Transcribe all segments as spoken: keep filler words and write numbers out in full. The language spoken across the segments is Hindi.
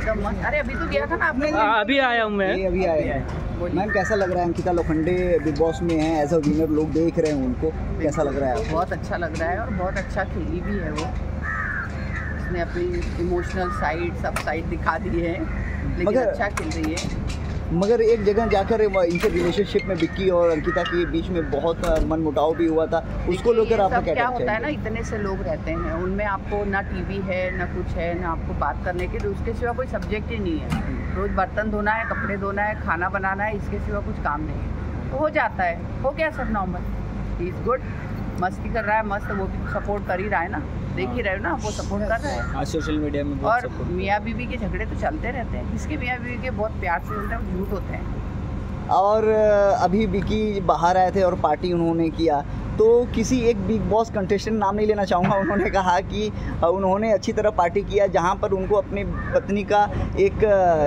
एकदम मस्त। अरे अभी तो गया था ना आपने? अभी आया हूँ मैं, अभी आया है। मैम कैसा लग रहा है, अंकिता लोखंडे बिग बॉस में हैं एज अ विनर, लोग देख रहे हैं उनको, कैसा लग रहा है? बहुत अच्छा लग रहा है और बहुत अच्छा खेली भी है वो। उसने अपनी इमोशनल साइड सब साइड दिखा दी है, लेकिन मगर, अच्छा खेल रही है। मगर एक जगह जाकर इनके रिलेशनशिप में विक्की और अंकिता के बीच में बहुत मनमुटाव भी हुआ था, उसको लेकर आपको क्या क्या होता है ना, इतने से लोग रहते हैं उनमें, आपको ना टीवी है ना कुछ है ना आपको बात करने के लिए, उसके सिवा कोई सब्जेक्ट ही नहीं है। रोज बर्तन धोना है, कपड़े धोना है, खाना बनाना है, इसके सिवा कुछ काम नहीं है, तो हो जाता है, हो गया सब नॉर्मल। ही इज गुड, मस्ती कर रहा है, मस्त, वो भी सपोर्ट कर ही रहा है ना, देख ही रहे हो ना, वो सपोर्ट कर रहा है। आज सोशल मीडिया में और मियाँ बीवी के झगड़े तो चलते रहते हैं, किसके मियाँ बीवी के बहुत प्यार से चलते हैं, वो झूठ होते हैं। और अभी विक्की बाहर आए थे और पार्टी उन्होंने किया, तो किसी एक बिग बॉस कंटेस्टेंट, नाम नहीं लेना चाहूँगा, उन्होंने कहा कि उन्होंने अच्छी तरह पार्टी किया, जहाँ पर उनको अपनी पत्नी का एक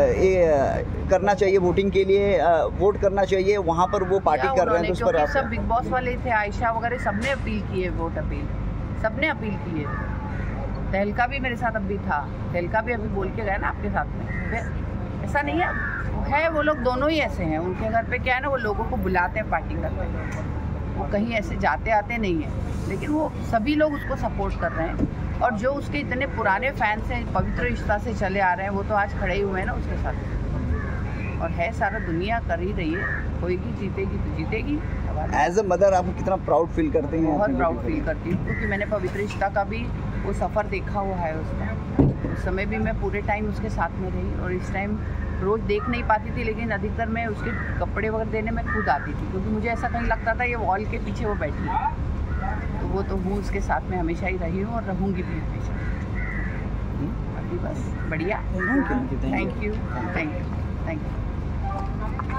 ए, करना चाहिए, वोटिंग के लिए वोट करना चाहिए, वहाँ पर वो पार्टी कर रहे हैं। तो उस पर सब बिग बॉस वाले थे, आयशा वगैरह सबने अपील की है, वोट अपील सबने अपील की है। तहलका भी मेरे साथ अभी था, तहलका भी अभी बोल के गया ना आपके साथ में। ऐसा नहीं है, है वो लोग दोनों ही ऐसे हैं, उनके घर पे क्या है ना, वो लोगों को बुलाते हैं पार्टी करते हैं, वो कहीं ऐसे जाते आते नहीं हैं, लेकिन वो सभी लोग उसको सपोर्ट कर रहे हैं। और जो उसके इतने पुराने फैंस हैं, पवित्र रिश्ता से चले आ रहे हैं, वो तो आज खड़े ही हुए हैं ना उसके साथ। और है सारा दुनिया कर ही रही है, होएगी, जीतेगी तो जीतेगी। एज अ मदर आप कितना प्राउड फील करते हैं? बहुत प्राउड फील करती हूँ, क्योंकि मैंने पवित्र रिश्ता का भी वो सफ़र देखा हुआ है उसका। उस समय भी मैं पूरे टाइम उसके साथ में रही, और इस टाइम रोज़ देख नहीं पाती थी, लेकिन अधिकतर मैं उसके कपड़े वगैरह देने में खुद आती थी, क्योंकि मुझे ऐसा कहीं लगता था ये वॉल के पीछे वो बैठी है, तो वो तो हूँ उसके साथ में हमेशा ही रही हूँ और रहूँगी भी हमेशा। अभी बस बढ़िया। Thank you, thank you, thank you.